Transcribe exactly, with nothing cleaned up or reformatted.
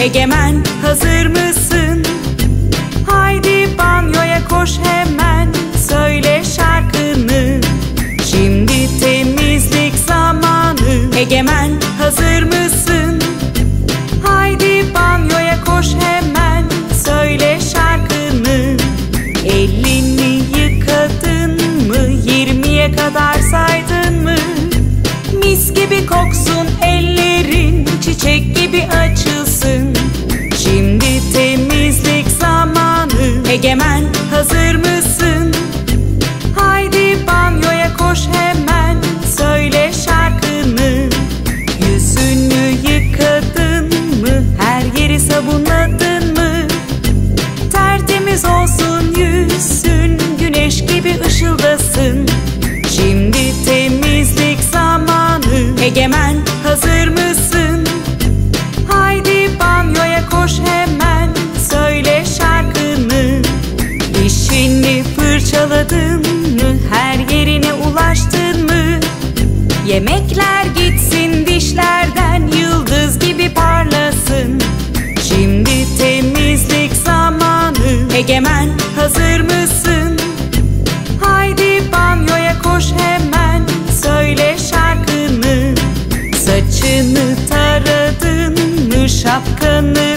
Egemen, hazır mısın? Haydi banyoya koş hemen, söyle şarkını. Şimdi temizlik zamanı. Egemen, hazır mısın? Haydi banyoya koş hemen, söyle şarkını. Elini yıkadın mı? Yirmiye kadar saydın mı? Mis gibi koksun ellerin, çiçek gibi açılsın. Şimdi temizlik zamanı. Egemen, hazır mısın? Haydi banyoya koş hemen, söyle şarkını. Yüzünü yıkadın mı? Her yeri sabunladın mı? Tertemiz olsun yüzün, güneş gibi ışıldasın. Şimdi temizlik zamanı. Egemen, hazır mısın? Haydi banyoya koş hemen, söyle şarkını. Dişini fırçaladın mı? Her yerine ulaştın mı? Yemekler gitsin dişlerden, yıldız gibi parlasın. Şimdi temizlik zamanı. Egemen, hazır mısın? Haydi banyoya koş hemen, söyle şarkını. Saçını taradın mı? Şapkanı